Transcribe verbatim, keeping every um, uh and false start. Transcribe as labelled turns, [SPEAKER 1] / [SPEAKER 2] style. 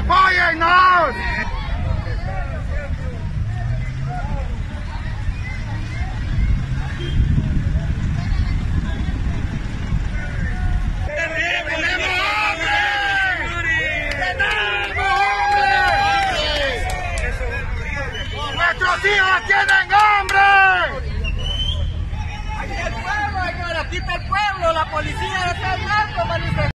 [SPEAKER 1] ¡Apóyennos! ¡Nuestros hijos tienen hambre!
[SPEAKER 2] Aquí el pueblo, señora, aquí está el pueblo, la policía está hablando, manifestando.